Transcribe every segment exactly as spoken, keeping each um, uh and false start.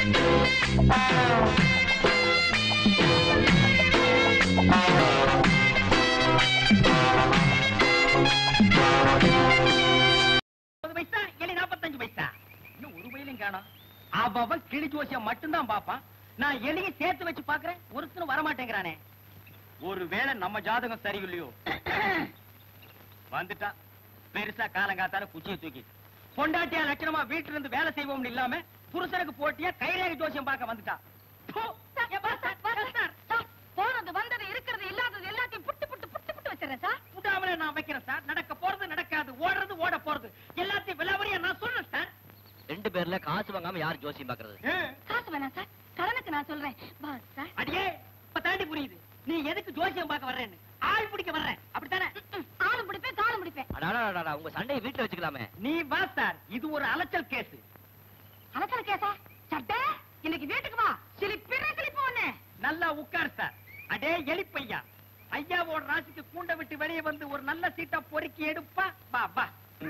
பைசா எலி நாற்பத்தஞ்சு பைசா இன்னும் ஒரு பையிலும் காணோம். அவன் கிளி ஜோசியம் மட்டும்தான் பாப்பான். நான் எலியை சேர்த்து வச்சு பாக்குறேன், ஒருத்தனும் வரமாட்டேங்கிறானே. ஒருவேளை நம்ம ஜாதகம் சரியில்லையோ. வந்துட்டா பெருசா காலங்காத்தால குச்சியை தூக்கி பொண்டாட்டியா லட்சணமா வீட்டுல இருந்து வேலை செய்வோம்னு இல்லாம புருஷனுக்கு போட்டியா கைரேகை ஜோசியம் பார்க்க வந்துட்டா. போனது வந்தது இருக்கிறது இல்லாதது எல்லாத்தையும் புட்டு புட்டு புட்டு புட்டு வச்சிடறேன் சார். புட்டாமலே நான் வைக்கிறேன் சார். நடக்க போறது நடக்காது, ஓடுறது ஓட போறது எல்லாத்தையும் விலாவரியா நான் சொல்றேன் சார். ரெண்டு பேர்ல காசு வாங்காம யார் ஜோசியம் பாக்குறது? காசு வேணாம் சார், கடனுக்கு நான் சொல்றேன். Boss sir. அடியே இப்ப தாண்டி புரியுது நீ எதுக்கு ஜோசியம் பார்க்க வர்றேன்னு. ஆள் பிடிக்க வர்றேன் அப்படித்தானே? ஆளும் பிடிப்பேன் காலும் பிடிப்பேன். அடாடா உங்க சண்டையை வீட்டுல வச்சுக்கலாமே. நீ வா சார், இது ஒரு அலைச்சல் கேஸ். அலைச்சல் கேஸா? சட்டை இன்னைக்கு வீட்டுக்கு வா, சிலிப்பிற சிலிப்பு ஒண்ணு. நல்லா உட்கார் சார். அடே எலிப்பையா, ஐயாவோட ராசிக்கு கூண்ட விட்டு வெளியே வந்து ஒரு நல்ல சீட்டா பொறுக்கி எடுப்பா. வா வா.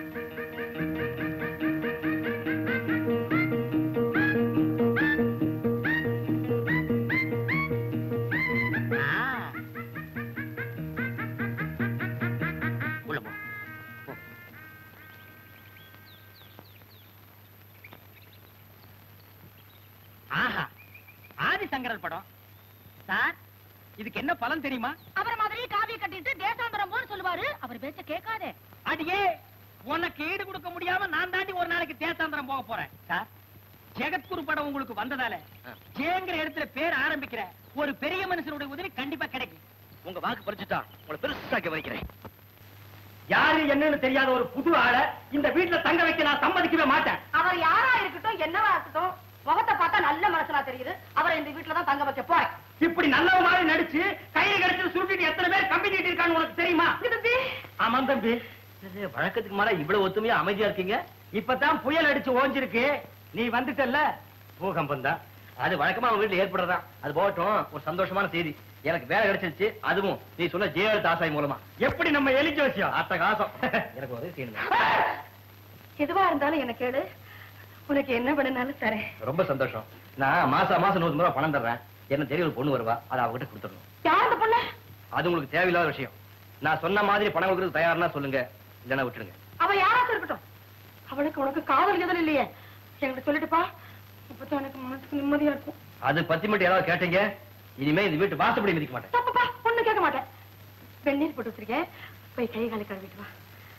ஆஹா, ஆதிசங்கரன் படம் சார். இதுக்கு என்ன பலன் தெரியுமா? அவர் மாதிரி காவிய கட்டிட்டு தேசாந்தரம் போன்னு சொல்லுவாரு. அவர் பேச்ச கேட்காதே. அடியே உனக்கு ஈடு கொடுக்க முடியாம நான் தாண்டி ஒரு நாளைக்கு தேசாந்தரம் போக போறேன் சார். ஜெகத்குரு படம் உங்களுக்கு வந்ததால ஜேங்கிற இடத்துல பேர் ஆரம்பிக்கிற ஒரு பெரிய மனுஷனுடைய உதவி கண்டிப்பா கிடைக்கும். உங்க வாக்கு பறிச்சுட்டா உங்களை பெருசாக்க வைக்கிறேன். யாரு என்னன்னு தெரியாத ஒரு புது ஆளை இந்த வீட்டுல தங்க வைக்க நான் சம்மதிக்கவே மாட்டேன். அவர் யாரா இருக்கட்டும் என்னவா இருக்கட்டும், முகத்தை பார்த்தா நல்ல மனசனா தெரியுது. அவரை இந்த வீட்டுல தான் தங்க வைக்க போறேன். இப்படி நல்ல மாதிரி நடிச்சு கையில கிடைச்சு சுருட்டிட்டு எத்தனை பேர் கம்பி நீட்டி இருக்கான்னு உனக்கு தெரியுமா? தம்பி. ஆமா தம்பி. வழக்கத்துக்கு மேல இவ்வளவு ஒத்துமையா அமைதியா இருக்கீங்க. இப்பதான் புயல் அடிச்சு ஓஞ்சிருக்கு. நீ வந்துட்டல்ல, பூகம்பம் தான். அது வழக்கமா அவங்க வீட்டுல ஏற்படுறதான். அது போகட்டும், ஒரு சந்தோஷமான செய்தி. எனக்கு வேலை கிடைச்சிருச்சு, அதுவும் நீ சொல்ல ஜெயலலிதா ஆசாய் மூலமா. எப்படி நம்ம எலி ஜோசியம் அத்த காசம். எனக்கு உதவி செய்யணும். எதுவா இருந்தாலும் எனக்கு கேளு, உனக்கு என்ன வேணும்னாலும் தரேன். ரொம்ப சந்தோஷம். நான் மாசம் மாசம் நூறு ரூபாய் பணம் தர்றேன். என்ன தெரிய ஒரு பொண்ணு வருவா, அதை அவகிட்ட கொடுத்துடணும். யார் அந்த பொண்ணு? அது உங்களுக்கு தேவையில்லாத விஷயம். நான் சொன்ன மாதிரி பணம் கொடுக்கறது தயார்னா சொல்லுங்க, இல்லைன்னா விட்டுருங்க. அவ யாராச்சும் இருக்கட்டும், அவளுக்கு உனக்கு காதல் எதுவும் இல்லையே. என்கிட்ட சொல்லிட்டுப்பா, இப்பதான் எனக்கு மனசுக்கு நிம்மதியா இருக்கும். அது பத்தி மட்டும் யாராவது கேட்டீங்க, இனிமே இந்த வீட்டு வாசப்படி மிதிக்க மாட்டேன். தப்புப்பா, ஒண்ணு கேட்க மாட்டேன். வெந்நீர் போட்டு வச்சிருக்கேன், போய் கை காலை கழுவிட்டு வா.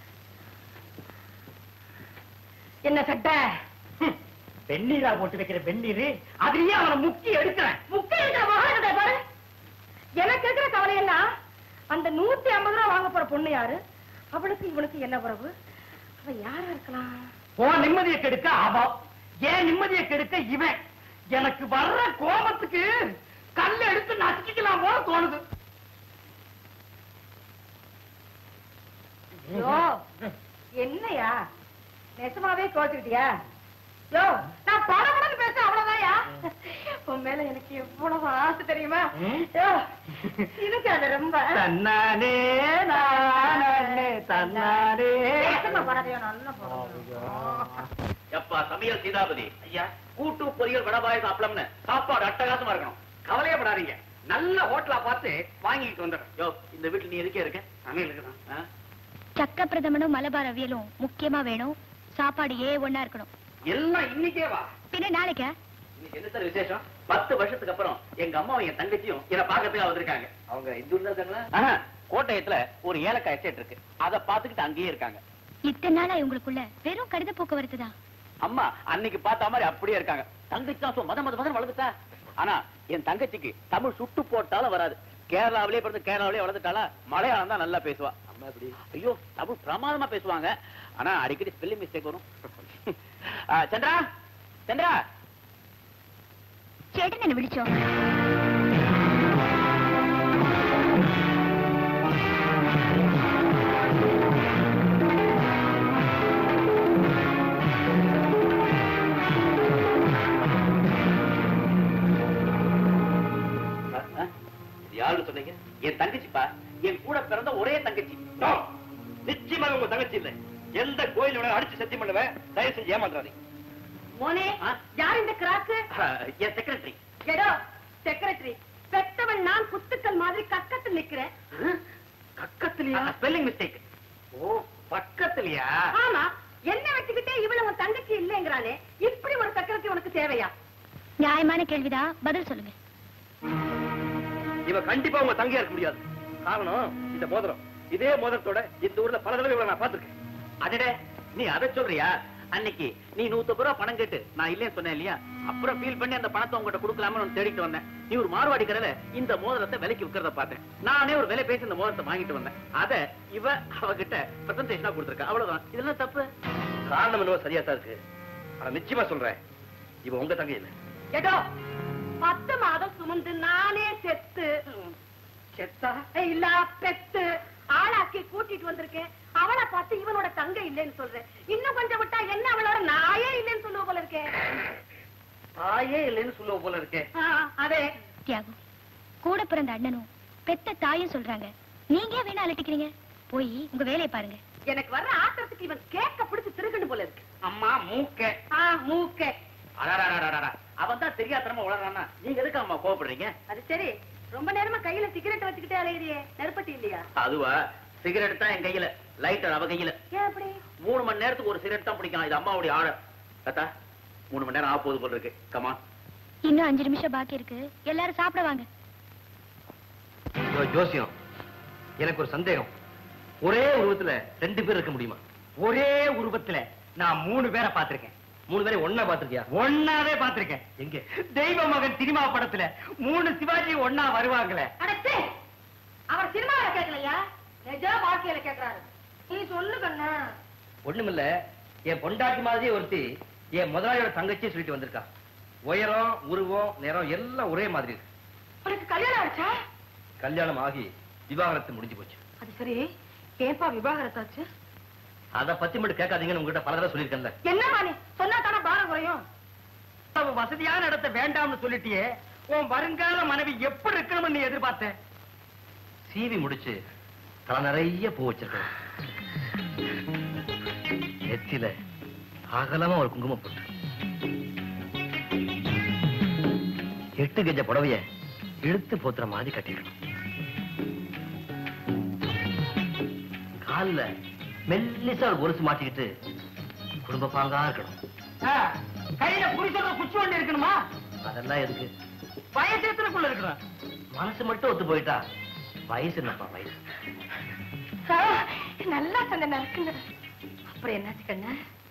என்ன சட்டை? வெந்நீரா போட்டு வைக்கிற வெந்நீர், அதுலயே அவனை முக்கி எடுக்கிறேன். முக்கி எடுக்கிற மகானே பாரு. எனக்கு இருக்கிற கவலை எல்லாம் அந்த நூத்தி ஐம்பது ரூபாய் வாங்க போற பொண்ணு யாரு, அவளுக்கு இவனுக்கு என்ன உறவு, அவ யாரா இருக்கலாம்? ஓ நிம்மதியை கெடுக்க அவ, ஏன் நிம்மதியை கெடுக்க இவன். எனக்கு வர்ற கோபத்துக்கு கல்ல எடுத்து நசுக்கிக்கலாம் போல தோணுது. என்னையா நெசமாவே கோச்சுக்கிட்டியா? யோ, நான் படபடன்னு பேச அவ்வளவுதான்யா. உன் மேல எனக்கு எவ்வளவு ஆசை தெரியுமா? யோ, எனக்கு அது ரொம்ப தன்னானே நானே தன்னானே. எப்பா சமையல் சீதாபதி ஐயா, கூட்டு பொரியல் வடபாயசம் அப்பளம்னு சாப்பாடு அட்டகாசமா இருக்கணும். கவலையப்படாதீங்க, நல்ல ஹோட்டலா பார்த்து வாங்கிட்டு வந்துடுறேன். யோ, இந்த வீட்டுல நீ எதுக்கே இருக்க? சமையலுக்கு தான். சக்க பிரதமனும் மலபார் அவியலும் முக்கியமா வேணும். சாப்பாடு ஏ ஒண்ணா இருக்கணும். எல்லாம் இன்னைக்கே வா. பின்ன நாளைக்கா? இன்னைக்கு என்ன சார் விசேஷம்? பத்து வருஷத்துக்கு அப்புறம் எங்க அம்மாவும் என் தங்கச்சியும் என்ன பாக்கிறதுக்கு வந்திருக்காங்க. அவங்க இந்த ஊர்ல இருக்காங்களா? கோட்டயத்துல ஒரு ஏலக்காய் எஸ்டேட் இருக்கு, அதை பாத்துக்கிட்டு அங்கேயே இருக்காங்க. இத்தனை நாளா இவங்களுக்குள்ள வெறும் கடித போக்குவரத்து தான். அம்மா அன்னைக்கு பார்த்த மாதிரி அப்படியே இருக்காங்க. தங்கச்சி தான் மத மத மதம் வளர்ந்துட்டா. ஆனா என் தங்கச்சிக்கு தமிழ் சுட்டு போட்டாலும் வராது. கேரளாவிலே பிறந்து கேரளாவிலே வளர்ந்துட்டாளா, மலையாளம் தான் நல்லா பேசுவா. அம்மா எப்படி? ஐயோ, தமிழ் பிரமாதமா பேசுவாங்க. ஆனா அடிக்கடி ஸ்பெல்லிங் மிஸ்டேக் வரும். சந்திரா, சந்திரா, ചേട്ടൻ എന്നെ വിളിച്ചോ? யாரு சொன்னீங்க? என் தங்கச்சிப்பா, என் கூட பிறந்த ஒரே தங்கச்சி. நிச்சயமாக உங்க தங்கச்சி இல்லை. எந்த கோயில் அடிச்சு சத்தியம் பண்ணுவேன், தயவு செஞ்சு ஏமாத்துறாதீங்க. மோனே யார் இந்த கிராக்கு? என் செக்ரட்டரி. எடோ செக்ரட்டரி, பெத்தவன் நான் குத்துக்கள் மாதிரி கக்கத்தில் நிக்கிறேன். பக்கத்துலயா? Spelling mistake. ஓ, பக்கத்துலயா? ஆமா, என்ன வச்சுக்கிட்டே இவ்வளவு உன் தங்கச்சி இல்லைங்கிறானே, இப்படி ஒரு செக்ரட்டரி உனக்கு தேவையா? நியாயமான கேள்விதான், பதில் சொல்லுங்க. இவ கண்டிப்பா உங்க தங்கையா இருக்க முடியாது. காரணம் இந்த மோதிரம். இதே மோதிரத்தோட இந்த ஊர்ல பல தடவை இவளை நான் பாத்துருக்கேன். அடடே, நீ அதை சொல்றியா? அன்னைக்கு நீ நூத்தம்பது ரூபா பணம் கேட்டு நான் இல்லைன்னு சொன்னேன் இல்லையா? அப்புறம் ஃபீல் பண்ணி அந்த பணத்தை உங்ககிட்ட கொடுக்கலாம்னு தேடிட்டு வந்தேன். நீ ஒரு மார்வாடி கடையில இந்த மோதிரத்தை விலைக்கு விற்கிறத பார்த்தேன். நானே ஒரு விலை பேசி இந்த மோதிரத்தை வாங்கிட்டு வந்தேன். அத இவ அவகிட்ட பிரசன்டேஷனா கொடுத்துருக்கா. அவ்வளவுதான். இதெல்லாம் தப்பு. காரணம் என்னவோ சரியா தான் இருக்கு. ஆனா நிச்சயமா சொல்றேன், இவ உங்க தங்கை இல்ல. எடோ, பத்து மாதம் சுமந்து நானே செத்து செத்தா இல்ல பெத்து ஆளாக்கி கூட்டிட்டு வந்திருக்கேன். அவளை பார்த்து இவனோட தங்க இல்லைன்னு சொல்றேன். இன்னும் கொஞ்சம் விட்டா என்ன அவளோட நாயே இல்லைன்னு சொல்லுவ போல இருக்கேன். தாயே இல்லைன்னு சொல்லுவ போல இருக்கேன். அதே தியாகம், கூட பிறந்த அண்ணனும் பெத்த தாயும் சொல்றாங்க, நீங்க ஏன் வேணா அலட்டிக்கிறீங்க? போய் உங்க வேலையை பாருங்க. எனக்கு வர்ற ஆத்திரத்துக்கு இவன் கேக்க பிடிச்சு திருக்கணும் போல இருக்கு. அம்மா மூக்க மூக்க அவன் தான் தெரியாதனமா உளறானா? நீங்க எதுக்கு அம்மா கோவப்படுறீங்க? அது சரி, ரொம்ப நேரமா கையில சிகரெட் வச்சுக்கிட்டே அலையிறியே, நெருப்பட்டி இல்லையா? அதுவா, சிகரெட் தான் என் கையில, லைட்டர் அவ கையில. ஏன் அப்படி? மூணு மணி நேரத்துக்கு ஒரு சிகரெட் தான் பிடிக்கும். இது அம்மாவுடைய ஆர்டர். கத்தா, மூணு மணி நேரம் ஆக போகுது போல இருக்கு. கமா, இன்னும் அஞ்சு நிமிஷம் பாக்கி இருக்கு. எல்லாரும் சாப்பிட வாங்க. ஜோசியம், எனக்கு ஒரு சந்தேகம். ஒரே உருவத்துல ரெண்டு பேர் இருக்க முடியுமா? ஒரே உருவத்துல நான் மூணு பேரை பாத்திருக்கேன். மூணு பேரை ஒன்னா பாத்திருக்கியா? ஒன்னாவே பாத்திருக்கேன். எங்க? தெய்வ மகன் சினிமா படத்துல மூணு சிவாஜி ஒன்னா வருவாங்களே. அடச்சே, அவர் சினிமாவில கேட்கலையா, நிஜ வாழ்க்கையில கேட்கிறாரு. நீ சொல்லு கண்ணா. ஒண்ணுமில்ல, என் பொண்டாட்டி மாதிரியே ஒருத்தி என் முதலாளியோட தங்கச்சி சொல்லிட்டு வந்திருக்கா. உயரம், உருவம், நேரம் எல்லாம் ஒரே மாதிரி இருக்கு. உனக்கு கல்யாணம் ஆச்சா? கல்யாணம் ஆகி விவாகரத்து முடிஞ்சு போச்சு. அது சரி, ஏப்பா விவாகரத்தாச்சு? அத பத்தி மட்டும் கேட்காதீங்கன்னு உங்ககிட்ட பல தடவை சொல்லியிருக்கேன்ல. என்னப்பா நீ சொன்னா தானே பாரம் குறையும். வசதியான இடத்தை வேண்டாம்னு சொல்லிட்டியே, உன் வருங்கால மனைவி எப்படி இருக்கணும்னு நீ எதிர்பார்த்த? சீவி முடிச்சு தலை நிறைய பூ வச்சிருக்கேன். நெத்தியில அகலமா ஒரு குங்குமம் போட்டு, எட்டு கஜ புடவைய இழுத்து போத்துற மாதிரி கட்டிக்கணும். கால்ல மெல்லிசா ஒரு கொலுசு மாட்டிக்கிட்டு குடும்ப பாங்கா இருக்கணும். கையில புரிசோட குச்சி ஒண்ணு இருக்கணுமா? அதெல்லாம் எதுக்கு? வயசேத்தனுக்குள்ள இருக்கணும். மனசு மட்டும் ஒத்து போயிட்டா வயசு என்னப்பா வயசு? நல்லா சொன்ன இருக்குங்க. அப்புறம் என்னாச்சு கண்ணா?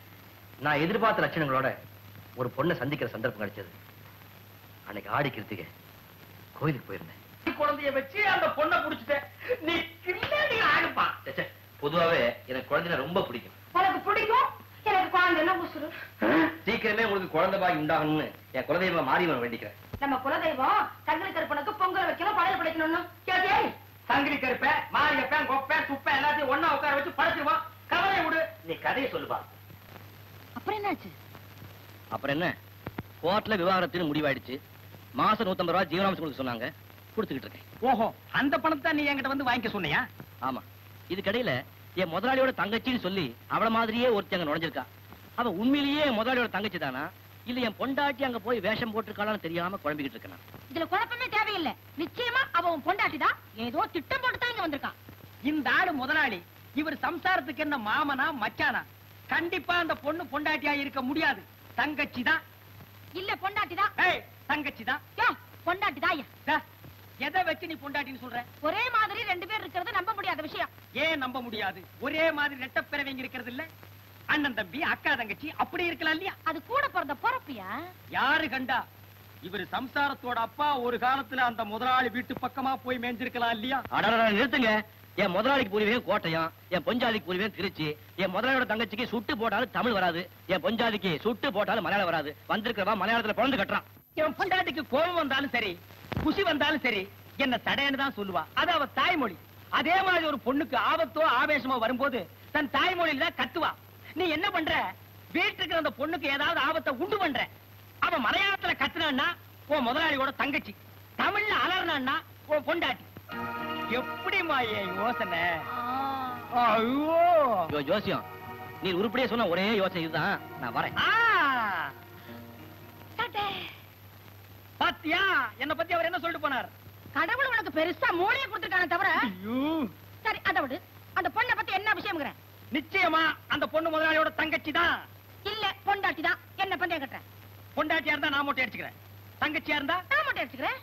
நான் எதிர்பார்த்த லட்சணங்களோட ஒரு பொண்ணை சந்திக்கிற சந்தர்ப்பம் கிடைச்சது. அன்னைக்கு ஆடி கிருத்திகை கோயிலுக்கு போயிருந்தேன். குழந்தைய வச்சு அந்த பொண்ணை புடிச்சிட்டேன். நீ கிள்ளி ஆடுப்பா. பொதுவாவே எனக்கு குழந்தைய ரொம்ப பிடிக்கும். உனக்கு பிடிக்கும், எனக்கு குழந்தைன்னா உசுரு. சீக்கிரமே உங்களுக்கு குழந்தை பாய் உண்டாகணும்னு என் குலதெய்வம் மாரியம்மன் வேண்டிக்கிறேன். நம்ம குலதெய்வம் சங்கரி கருப்பனுக்கு பொங்கல் வைக்கணும், படையல் படைக்கணும்னு கேட்டியா? சங்கிலி கருப்ப, மாரியப்பன், கொப்ப, குப்பை எல்லாத்தையும் ஒன்னா உட்கார வச்சு படைச்சிருவான். கவலை விடு. நீ கதையை சொல்லுப்பா. அப்புறம் என்னாச்சு? அப்புறம் என்ன, கோர்ட்ல விவாகரத்துன்னு முடிவாயிடுச்சு. மாசம் நூத்தம்பது ரூபாய் ஜீவனாம்சம் கொடுக்க சொன்னாங்க. கொடுத்துக்கிட்டு இருக்கேன். ஓஹோ, அந்த பணத்தை நீ என்கிட்ட வந்து வாங்கிக்க சொன்னியா? ஆமா. இதுக்கடையில என் முதலாளியோட தங்கச்சின்னு சொல்லி அவள மாதிரியே ஒருத்தங்க நுழைஞ்சிருக்கா. அவ உண்மையிலேயே என் முதலாளியோட தங்கச்சி தானா, இல்ல என் பொண்டாட்டி அங்க போய் வேஷம் போட்டிருக்காளான்னு தெரியாம குழம்பிக்கிட்டு இருக்கேன். இதுல குழப்பமே தேவையில்லை. நிச்சயமா அவன் பொண்டாட்டிதான். ஏதோ திட்டம் போட்டு தான் இங்க வந்திருக்கான். இந்த ஆளு முதலாளி, இவர் சம்சாரத்துக்கு என்ன மாமனா மச்சானா? கண்டிப்பா அந்த பொண்ணு பொண்டாட்டியா இருக்க முடியாது. தங்கச்சி தான். இல்ல பொண்டாட்டிதான். ஏய், தங்கச்சி தான். பொண்டாட்டிதான். எதை வச்சு நீ பொண்டாட்டின்னு சொல்ற? ஒரே மாதிரி ரெண்டு பேர் இருக்கிறது நம்ப முடியாத விஷயம். ஏன் நம்ப முடியாது? ஒரே மாதிரி ரெட்டப்பிறவைங்க இருக்கிறது இல்ல? அண்ணன் தம்பி, அக்கா தங்கச்சி அப்படி இருக்கலாம் இல்லையா? அது கூட பிறந்த பொறப்பியா? யாரு கண்டா? இவரு சம்சாரத்தோட அப்பா ஒரு காலத்துல அந்த முதலாளி வீட்டு பக்கமா போய் மேய்ஞ்சிருக்கலாம் இல்லையா? நிறுத்துங்க. என் முதலாளிக்கு புரிவேன் கோட்டையம், என் பொஞ்சாதிக்கு புரிவேன் திருச்சி. என் முதலாளியோட தங்கச்சிக்கு சுட்டு போட்டாலும் தமிழ் வராது, என் பொஞ்சாதிக்கு சுட்டு போட்டாலும் மலையாளம் வராது. வந்திருக்கிறவா மலையாளத்துல பிறந்து கட்டுறான். என் பொண்டாட்டிக்கு கோபம் வந்தாலும் சரி, குசி வந்தாலும் சரி, என்ன தடைன்னு தான் சொல்லுவா. அது அவ தாய்மொழி. அதே மாதிரி ஒரு பொண்ணுக்கு ஆபத்தோ ஆவேசமோ வரும்போது தன் தாய்மொழியில தான் கத்துவா. நீ என்ன பண்ற? வீட்டுக்கு அந்த பொண்ணுக்கு ஏதாவது ஆபத்தை உண்டு பண்ற. அவ மலையாளத்துல கத்துனான்னா உன் முதலாளியோட தங்கச்சி, தமிழ்ல அலர்னான்னா உன் பொண்டாட்டி. எப்படிமா என் யோசனை? ஐயோ ஜோசியம், நீ உருப்படியே சொன்ன ஒரே யோசனை இதுதான். நான் வரேன். பாத்தியா என்ன பத்தி அவர் என்ன சொல்லிட்டு போனார்? கடவுள் உனக்கு பெருசா மூளையை கொடுத்துருக்கானே தவிர. சரி அதை விடு, அந்த பொண்ணை பத்தி என்ன விஷயம்ங்கற? நிச்சயமா அந்த பொண்ணு முதலாளியோட தங்கச்சி தான். இல்ல பொண்டாட்டி தான். என்ன பண்ணே கட்டற? பொண்டாட்டியா இருந்தா நான் மொட்டை அடிச்சுக்கிறேன், தங்கச்சியா இருந்தா நான் மொட்டை அடிச்சுக்கிறேன்.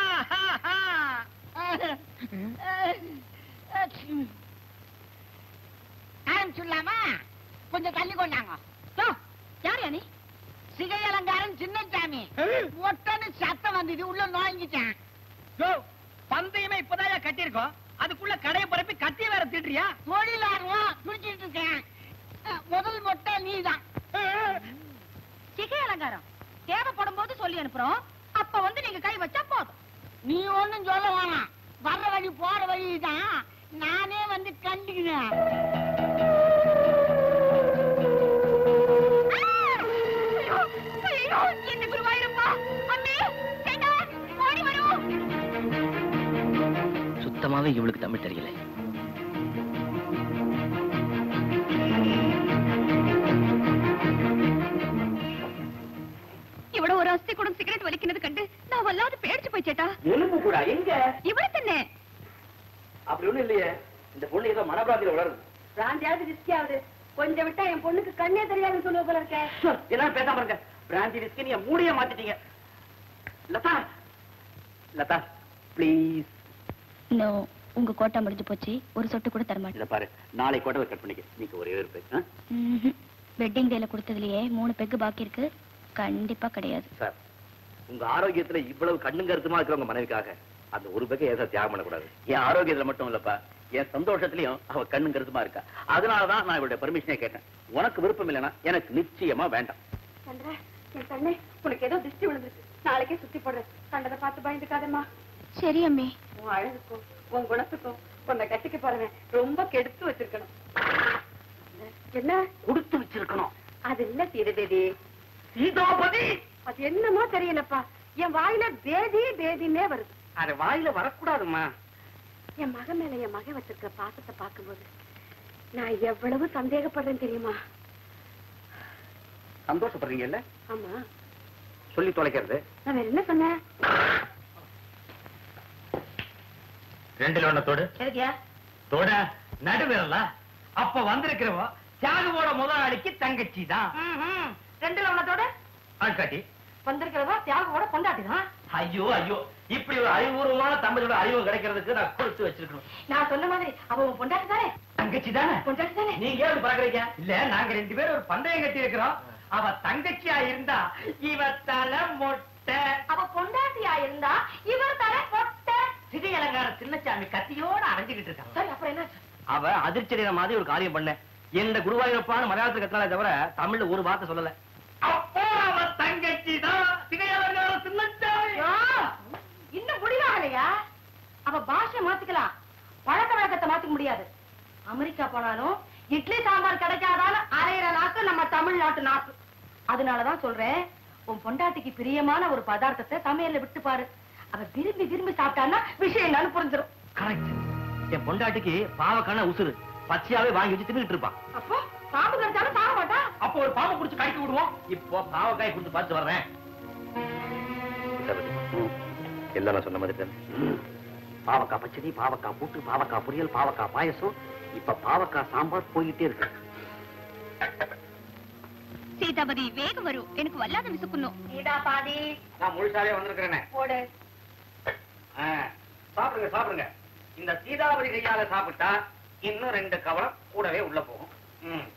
சொல்லாமா கொஞ்சம் தள்ளி கொண்டாங்க. யார் நீ? சிகை அலங்காரம் சின்னசாமி. ஒட்டன்னு சத்தம் வந்தது, உள்ள நோங்கிட்டேன். பந்தயமே இப்பதான் கட்டியிருக்கோம், அதுக்குள்ள கடையை பரப்பி கத்திய வேற திட்டுறியா? தொழிலாளரும் குடிச்சிட்டு இருக்கேன். முதல் மொட்டை நீதான். சிகை அலங்காரம் தேவைப்படும் போது சொல்லி அனுப்புறோம், அப்ப வந்து நீங்க கை வச்சா போதும். நீ ஒண்ணும் சொல்ல வேணாம், வர்ற வழி போற வழிதான் நானே வந்து கண்டுக்கிறேன். என்ன குருவாயிருப்பா, அம்மே சேட்டா ஓடி வரும். சுத்தமாவே இவளுக்கு தமிழ் தெரியல. இவ்வளவு ஒரு அஸ்தி கூட சிகரெட் வலிக்கிறது கண்டு நான் வல்லாது பேடிச்சு போய் சேட்டா. எலும்பு கூட எங்க? இவ்வளவு தானே. அப்படி ஒண்ணும் இல்லையே, இந்த பொண்ணு ஏதோ மனபிராந்தியில வளருது. பிராந்தியாவது ரிஸ்கியாவது கொஞ்சம் விட்டா என் பொண்ணுக்கு கண்ணே தெரியாதுன்னு சொல்லுவ போல இருக்க. எல்லாம் பேசாம இருக்க. பிராந்தி ரிஸ்க் நீங்க மூடிய மாத்திட்டீங்க. லதா லதா ப்ளீஸ். நோ, உங்க கோட்டா முடிஞ்சு போச்சு, ஒரு சொட்டு கூட தர மாட்டேன். இத பாரு, நாளை கோட்டை கட் பண்ணிக்க. நீங்க ஒரே ஒரு பெக். வெட்டிங் டேல கொடுத்ததுலயே மூணு பெக்கு பாக்கி இருக்கு, கண்டிப்பா கிடையாது. சார், உங்க ஆரோக்கியத்துல இவ்வளவு கண்ணும் கருத்துமா இருக்கிறவங்க மனைவிக்காக அந்த ஒரு பெக்கை ஏதா தியாகம் பண்ணக்கூடாது. என் ஆரோக்கியத்துல மட்டும் இல்லப்பா, என் சந்தோஷத்திலையும் அவ கண்ணும் கருத்துமா இருக்கா. அதனாலதான் நான் இவருடைய பர்மிஷனே கேட்டேன். உனக்கு விருப்பம் இல்லைன்னா எனக்கு நிச்சயமா வேண்டாம். சந்திரா, என் கண்ணே, உனக்கு ஏதோ திருஷ்டி விழுந்துருக்கு, நாளைக்கே சுத்தி போடுறேன். கண்டதை பார்த்து பயந்துக்காதம்மா. சரி அம்மே. உன் அழகுக்கும் உன் குணத்துக்கும் உன்னை கட்டிக்க போறவன் ரொம்ப கெடுத்து வச்சிருக்கணும். என்ன கொடுத்து வச்சிருக்கணும்? அது இல்ல சீதேவி, சீதாபதி. அது என்னமோ தெரியலப்பா, என் வாயில பேதி பேதினே வருது. அது வாயில வரக்கூடாதுமா. என் மகன் மேல என் மகன் வச்சிருக்க பாசத்தை பார்க்கும்போது நான் எவ்வளவு சந்தேகப்படுறேன் தெரியுமா? சந்தோஷப்படுறீங்கல்ல? ஆமா, சொல்லி தொலைக்கிறது. நான் வேற என்ன சொன்னேன்? ரெண்டுல ஒண்ணத்தோடு சரியா தோட நடுவிரலா? அப்ப வந்திருக்கிறவ தியாகுவோட முதலாளிக்கு தங்கச்சி தான். ரெண்டுல ஒன்னத்தோட ஆட்காட்டி வந்திருக்கிறதா தியாகோட கொண்டாட்டிதான். ஐயோ ஐயோ, இப்படி ஒரு அறிவுபூர்வமான தமிழோட அறிவு கிடைக்கிறதுக்கு நான் கொடுத்து வச்சிருக்கணும். நான் சொன்ன மாதிரி அவ பொண்டாட்டி தானே? தங்கச்சி தானே? பொண்டாட்டி தானே? நீங்க ஏன் பாக்குறீங்க? இல்ல, நாங்க ரெண்டு பேரும் ஒரு பந்தயம் கட்டி இருக்கிறோம். அவ தங்கச்சியா இருந்தா இவ தலை மொட்டை, அவ பொண்டாட்டியா இருந்தா இவர் தர பொட்டை. சிகை அலங்கார சின்னச்சாமி கத்தியோட அரைஞ்சுக்கிட்டு இருக்கான். சரி, அப்புறம் என்ன? அவ அதிர்ச்சி மாதிரி ஒரு காரியம் பண்ண. எந்த குருவாயூரப்பான மலையாளத்துல கத்தாலே தவிர தமிழ்ல ஒரு வார்த்தை சொல்லல. அப்போ அவ தங்கச்சி தான் சிகை அலங்கார சின்னச்சாமி. இன்னும் முடிவாகலையா? அவ பாஷை மாத்திக்கலாம், பழக்க வழக்கத்தை மாத்திக்க முடியாது. அமெரிக்கா போனாலும் இட்லி சாம்பார் கிடைக்காதாலும் அரையிற நாக்கு நம்ம தமிழ்நாட்டு நாக்கு. அதனாலதான் சொல்றேன், உன் பொண்டாட்டிக்கு பிரியமான ஒரு பதார்த்தத்தை சமையல்ல விட்டு பாரு. அவ விரும்பி விரும்பி சாப்பிட்டான்னா விஷயம் என்னன்னு புரிஞ்சிடும். கரெக்ட். என் பொண்டாட்டிக்கு பாவக்கான உசுறு பச்சையாவே வாங்கி வச்சு தின்னுட்டு இருப்பான். அப்போ பாம்பு கிடைச்சாலும் சாக மாட்டா. அப்போ ஒரு பாம்பை புடிச்சு கடிக்க விடுவோம். இப்போ பாவக்காய் கொடுத்து பார்த்து வர்றேன். எல்லாம் நான் சொன்ன மாதிரி பாவக்காய் பச்சடி, பாவக்காய் கூட்டு, பாவக்காய் பொரியல், பாவக்காய் பாயசம், இப்ப பாவக்காய் சாம்பார் போயிட்டே இருக்கு. சீதாபதி வேகம் வரும், எனக்கு வல்லாத விசுக்கணும். நீடா பாதி. நான் முழுசாவே வந்திருக்கிறேனே. போடு. சாப்பிடுங்க சாப்பிடுங்க. இந்த சீதாபதி கையால சாப்பிட்டா இன்னும் ரெண்டு கவலம் கூடவே உள்ள போகும். ம்.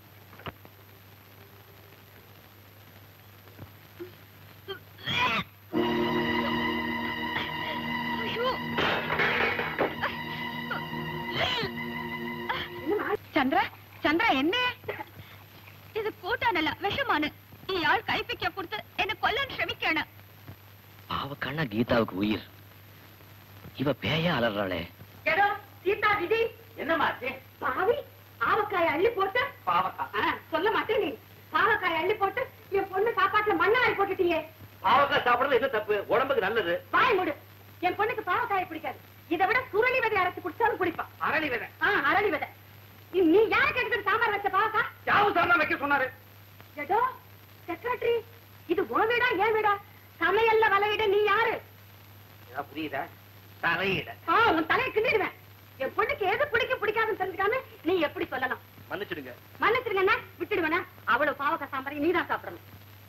சந்திரா, சந்திரா என்ன இது? கூட்டானல விஷமானு இயாள் கைப்பிக்க கொடுத்து என்ன கொல்லன்னு ശ്രമിക്കാണ്. பாவக்கான கீதாவுக்கு உயிர். இவ பேயா அலறாளே. எடோ சீதா விதி. என்னமாச்சு? பாவி, ஆவக்காய் அள்ளி போட்டு. பாவக்காய் சொல்ல மாட்டேன் நீ. பாவக்காய் அள்ளி போட்டு என் பொண்ணு சாப்பாட்டுல மண்ணாய் போட்டுட்டீங்க. பாவக்காய் சாப்பிடுறது என்ன தப்பு? உடம்புக்கு நல்லது. வாய் மூடு. என் பொண்ணுக்கு பாவக்காய் பிடிக்காது. இதை விட சுரளி விதை அரைச்சு குடிச்சாலும் குடிப்பா. அரளி விதை. அரளி விதை. நீ யாருக்கு எடுத்து சாம்பார் வச்ச பாவக்காய்? யாவு சார் வைக்க சொன்னாரு. ஏதோ செக்ரட்டரி, இது உன் வீடா ஏன் வீடா? சமையல்ல வலையிட நீ யாரு? புரியுதா? தலையிட உன் தலையை கிண்டிடுவேன். என் பொண்ணுக்கு எது பிடிக்க பிடிக்காதுன்னு தெரிஞ்சுக்காம நீ எப்படி சொல்லலாம்? மன்னிச்சிடுங்க. மன்னிச்சிருங்கன்னா விட்டுடுவேனா? அவ்வளவு பாவக்க சாம்பாரை நீ தான் சாப்பிடணும்.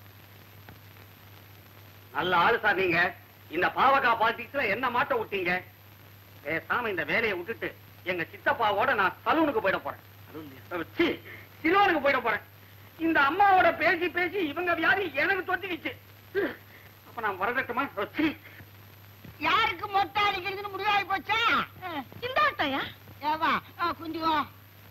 நல்ல ஆளு சார் நீங்க. இந்த பாவகா பாலிடிக்ஸ்ல என்ன மாட்ட விட்டீங்க? பேசாம இந்த வேலையை விட்டுட்டு எங்க சித்தப்பாவோட நான் சலூனுக்கு போயிட போறேன். சிலோனுக்கு போயிட போறேன். இந்த அம்மாவோட பேசி பேசி இவங்க வியாதி எனக்கு தொத்திக்கிச்சு. அப்ப நான் வரட்டுமா? யாருக்கு மொட்டை அடிக்கிறதுன்னு முடிவாகி போச்சா? இந்த ஆட்டையா ஏவா குஞ்சுவா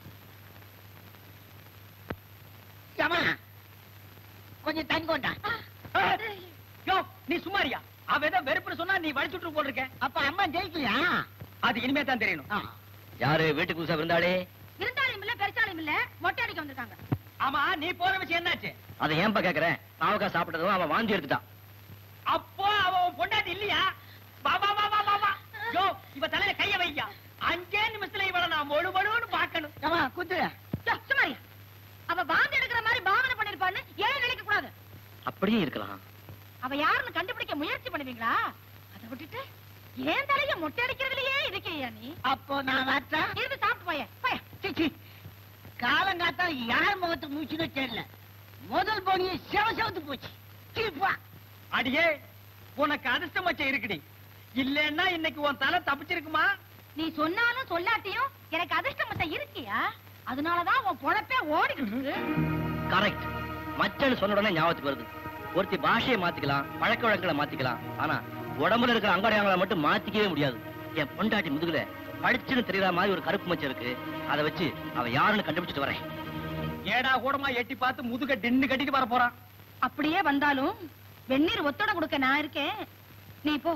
ஏமா கொஞ்சம் தண்ணி கொண்டா. யோ நீ சுமாரியா? அவ ஏதோ வெறுப்புன்னு சொன்னா நீ வலிச்சுட்டு போல் இருக்க. அப்ப அம்மா ஜெயிக்கலையா? அது இனிமே தான் தெரியணும். யாரு வீட்டுக்கு புதுசா இருந்தாலே? இருந்தாலும் இல்ல பெருசாலும் இல்ல மொட்டை அடிக்க வந்திருக்காங்க. ஆமா நீ போற விஷயம் என்னாச்சு? அதை ஏன்பா கேக்குறேன்? பாவக்கா சாப்பிட்டதும் அவன் வாந்தி எடுத்துட்டான். அப்போ அவன் பொண்டாட்டி இல்லையா? பாபா பாபா பாபா யோ இவ தலையில கைய வையா. அஞ்சே நிமிஷத்துல இவளை நான் ஒழு ஒழுன்னு பாக்கணும். ஏமா குத்து சுமாரியா? அவ பாந்து எடுக்கிற மாதிரி பாவனை பண்ணிருப்பான்னு ஏன் நினைக்க கூடாது? அப்படியே இருக்கலாம். அவ யாருன்னு கண்டுபிடிக்க முயற்சி பண்ணுவீங்களா? அதை விட்டுட்டு ஏன் தலைய மொட்டை அடிக்கிறதுலயே இருக்கியா நீ? அப்போ நான் வாட்டா இருந்து சாப்பிட்டு போய போய. காலங்காத்தா யார் முகத்துக்கு மூச்சுன்னு தெரியல. முதல் போனிய செவ செவத்து போச்சு. சீப்பா அடியே உனக்கு அதிர்ஷ்டம் வச்ச இருக்குடி. இல்லன்னா இன்னைக்கு உன் தலை தப்பிச்சிருக்குமா? நீ சொன்னாலும் சொல்லாட்டியும் எனக்கு அதிர்ஷ்டம் மட்டும் இருக்கியா? அதனாலதான் உன் பொழப்பே ஓடிக்கிட்டு இருக்கு. கரெக்ட். மச்சன்னு சொன்ன உடனே ஞாபகத்துக்கு வருது. ஒருத்தி பாஷையை மாத்திக்கலாம், பழக்க வழக்கங்களை மாத்திக்கலாம். ஆனா உடம்புல இருக்கிற அங்கடையாங்களை மட்டும் மாத்திக்கவே முடியாது. என் பொண்டாட்டி முதுகுல படிச்சுன்னு தெரியற மாதிரி ஒரு கருப்பு மச்சம் இருக்கு. அதை வச்சு அவ யாருன்னு கண்டுபிடிச்சிட்டு வரேன். ஏடா கூடமா எட்டி பார்த்து முதுக டின்னு கட்டிட்டு வர போறான். அப்படியே வந்தாலும் வெந்நீர் ஒத்தோட கொடுக்க நான் இருக்கேன். நீ போ.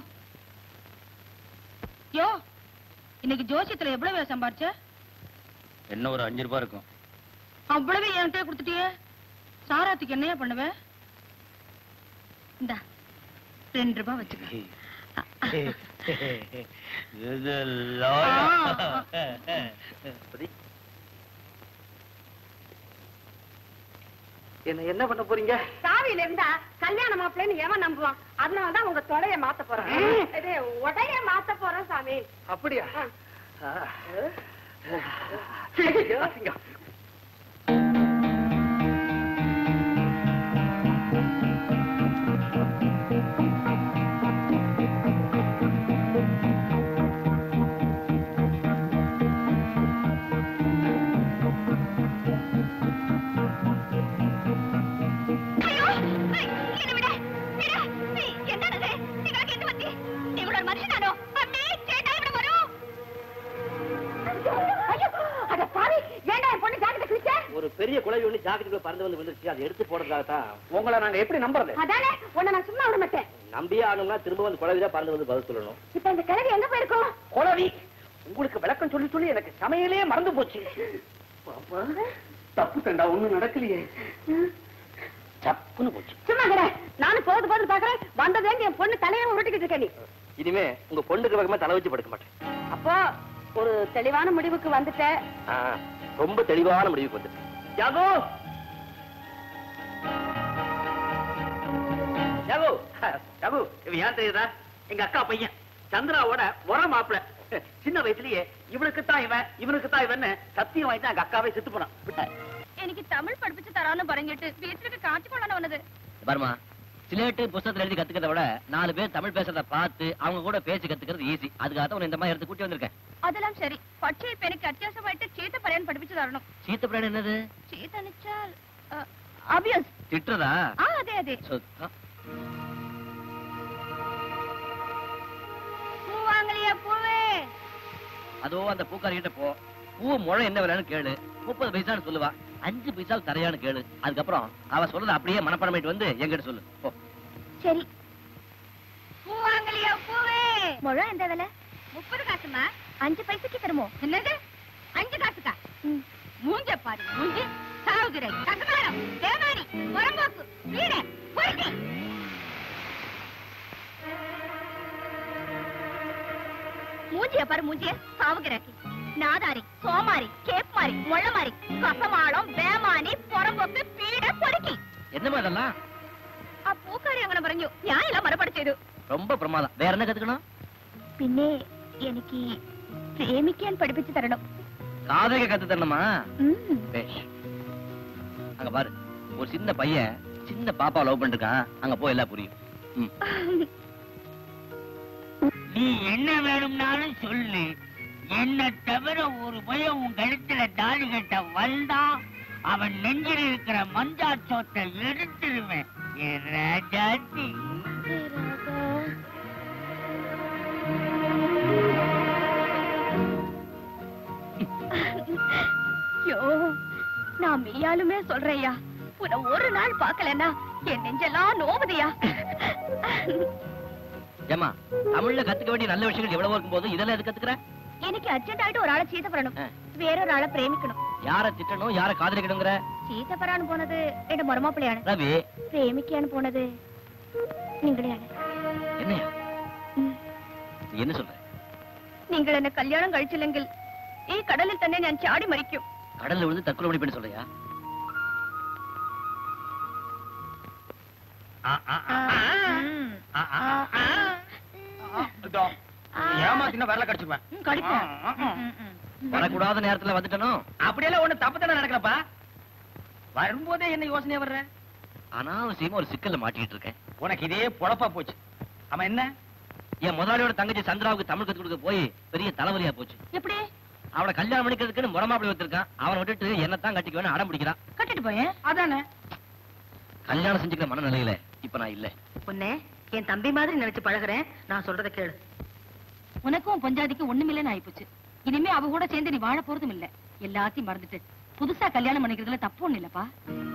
யோ இன்னைக்கு ஜோசியத்துல எவ்வளவு சம்பாரிச்ச? என்ன ஒரு அஞ்சு ரூபாய் இருக்கும். அவ்வளவு என்கிட்ட கொடுத்துட்டியே. சாராத்துக்கு என்னையா பண்ணுவ? இந்தா ரெண்டு ரூபாய் வச்சுக்க. என்ன என்ன பண்ண போறீங்க? சாவியில இருந்தா கல்யாண மாப்பிள்ளைன்னு எவன் நம்புவான்? அதனாலதான் உங்க தொடைய மாத்த போறேன். உடைய மாத்த போறேன் சாமி. அப்படியா? ஒரு பெரிய குழவி ஒண்ணு ஜாக்கெட்டுக்குள்ள பறந்து வந்து வந்துருச்சு. அதை எடுத்து போடுறதாகத்தான் உங்களை நாங்க எப்படி நம்புறது? அதானே உன்னை நான் சும்மா விட மாட்டேன். நம்பியே ஆகணும்னா திரும்ப வந்து குழவிதான் பறந்து வந்து பதில் சொல்லணும். இப்ப இந்த கிழவி எங்க போயிருக்கோம்? குழவி உங்களுக்கு விளக்கம் சொல்லி சொல்லி எனக்கு சமையலே மறந்து போச்சு. தப்பு தண்டா ஒண்ணும் நடக்கலையே. தப்புன்னு போச்சு. சும்மா கிட. நானும் போது போது பாக்குறேன். வந்ததே என் பொண்ணு தலையை உருட்டிக்கிட்டு இருக்க. நீ இனிமே உங்க பொண்ணுக்கு பக்கமா தலை வச்சு படுக்க மாட்டேன். அப்போ ஒரு தெளிவான முடிவுக்கு வந்துட்ட. ரொம்ப தெளிவான முடிவுக்கு வந்து யாகோ யாகோ யாகோ இவன் யார் தெரியுதா? எங்க அக்கா பையன் சந்திராவோட உர மாப்பிள. சின்ன வயசுலயே இவனுக்கு தான் இவன் இவனுக்கு தான் இவன் சத்தியம் வாங்கி எங்க அக்காவே செத்து போனான். எனக்கு தமிழ் படிப்பிச்சு தரான்னு பறங்கிட்டு வீட்டுக்கு காட்சி கொண்டாட வந்தது. பர்மா சிலேட்டு புத்தகத்துல எழுதி கத்துக்கிறத விட நாலு பேர் தமிழ் பேசுறத பார்த்து அவங்க கூட பேசி கத்துக்கிறது ஈஸி. அதுக்காக உன்னை இந்த மாதிரி எடுத்து கூட்டி வந்திருக்கேன். அதெல்லாம் சரி. பட்சை இப்ப எனக்கு அத்தியாவசியமாயிட்டு சீத்த பரையன் படிப்பிச்சு தரணும். சீத்த பரையன் என்னது? சீத்தனிச்சால் அபியஸ் திட்டுறதா? அதே அதே. பூ வாங்கலையா? பூவே அதோ அந்த பூக்காரிகிட்ட போ. பூ முழை என்ன விலைன்னு கேளு. முப்பது பைசான்னு சொல்லுவா. அஞ்சு பைசா தரையான்னு கேளு. அதுக்கப்புறம் அவ சொல்றது அப்படியே மனப்படமாயிட்டு வந்து எங்கிட்ட சொல்லு. போ. சரி. பூ வாங்கலையா? பூவே முழை எந்த விலை? முப்பது காசுமா? அஞ்சு பைசைக்கு தருமோ? என்னது அஞ்சு காசுக்கா? மூஞ்ச பாரு மூஞ்சி. சாவுகிற கசமாரம் தேவாரி வரம்போக்கு வீட போயிட்டு மூஞ்சிய பாரு மூஞ்சிய. சாவுகிறாக்கி நாதாரி சோமாரி கேப்மாரி முள்ளமாரி கசமாளம் வேமானி புறம்போக்கு பீட பொறுக்கி. என்னமா அதெல்லாம்? அப்போ പൂക്കാരി അങ്ങനെ പറഞ്ഞു ഞാനെല്ലാം മറുപടി ചെയ്തു. ரொம்ப பிரமாதம். வேற என்ன கத்துக்கணும்? പിന്നെ എനിക്ക് പ്രേമിക്കാൻ പഠിപ്പിച്ചു തരണം. காதலிக்க கத்து தரணுமா? ம். பேஷ். அங்க பாரு, ஒரு சின்ன பையன் சின்ன பாப்பா லவ் பண்ணிருக்கான். அங்க போய் எல்லாம் புரியும். நீ என்ன வேணும்னாலும் சொல்லு. என்ன தவிர ஒரு பையன் உன் கழுத்துல தாலி கட்ட வந்தா அவன் நெஞ்சில் இருக்கிற மஞ்சா சோத்தை எடுத்துருவேன். என் ராஜாத்தி. யோ, நான் மெய்யாலுமே சொல்றேயா, உன்னை ஒரு நாள் பாக்கலன்னா என் நெஞ்செல்லாம் நோவுதையா. ஏமா, தமிழ்ல கத்துக்க வேண்டிய நல்ல விஷயங்கள் எவ்வளவு இருக்கும் போது இதெல்லாம் எது கத்துக்கிற? எனக்கு அர்ஜென்ட் ஆயிட்டு ஒரு ஆளை சீத்தப்படணும், வேறொரு ஆளை பிரேமிக்கணும். யார திட்டணும், யார காதலிக்கணுங்கிற? சீத்தப்பரான்னு போனது என் மருமாப்பிள்ளையான. ரவி, பிரேமிக்கான்னு போனது நீங்களையான. என்னையா நீ என்ன சொல்ற? நீங்கள் என்ன கல்யாணம் കഴിച്ചില്ലെങ്കിൽ ഈ കടലിൽ തന്നെ ഞാൻ ചാടി മരിക്കും. கடல்ல விழுந்து தற்கொலை பண்ணிப்பேன்னு சொல்றியா? ஏமாத்தின வரல கடிச்சுப்பேன். வரக்கூடாத நேரத்துல வந்துட்டனும். அப்படியெல்லாம் ஒண்ணு தப்பு தானே நடக்கலப்பா. வரும்போதே என்ன யோசனையா வர்ற? அனாவசியமா ஒரு சிக்கல்ல மாட்டிக்கிட்டு இருக்கேன். உனக்கு இதே பொழப்பா போச்சு. அவன் என்ன என் முதலாளியோட தங்கச்சி சந்திராவுக்கு தமிழ் கத்து கொடுக்க போய் பெரிய தலைவலியா போச்சு. எப்படி? அவளை கல்யாணம் பண்ணிக்கிறதுக்குன்னு முறமாப்பிள்ளை வச்சிருக்கான். அவனை விட்டுட்டு என்னத்தான் கட்டிக்குவேன்னு அடம் பிடிக்கிறான். கட்டிட்டு போயேன் அதானே. கல்யாணம் செஞ்சுக்கிற மனநிலையில இப்ப நான் இல்ல. பொண்ணே, என் தம்பி மாதிரி நினைச்சு பழகுறேன். நான் சொல்றத கேளு. உனக்கும் பஞ்சாதிக்கும் ஒண்ணுமில்லன்னு ஆயிப்போச்சு. இனிமே அவ கூட சேர்ந்து நீ வாழ போறதும் இல்ல. எல்லாத்தையும் மறந்துட்டு புதுசா கல்யாணம் பண்ணிக்கிறதுல தப்பு ஒண்ணு இல்லப்பா.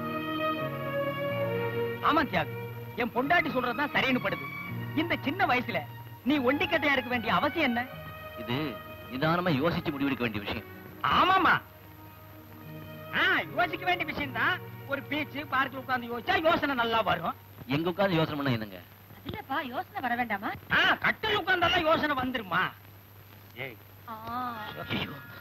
ஆமா தியாகு, என் பொண்டாட்டி சொல்றதுதான் சரின்னு படுது. இந்த சின்ன வயசுல நீ ஒண்டிக்கட்டையா இருக்க வேண்டிய அவசியம் என்ன? இது நிதானமா யோசிச்சு முடிவெடுக்க வேண்டிய விஷயம். ஆமாமா, யோசிக்க வேண்டிய விஷயம் தான். ஒரு பீச்சு பார்க்ல உட்கார்ந்து யோசிச்சா யோசனை நல்லா வரும். எங்க உட்கார்ந்து யோசனை பண்ண என்னங்க? இல்லப்பா, யோசனை வர வேண்டாமா? கட்டில் உட்கார்ந்தாலும் யோசனை வந்துருமா? ஏய், ஆ. ஐயோ,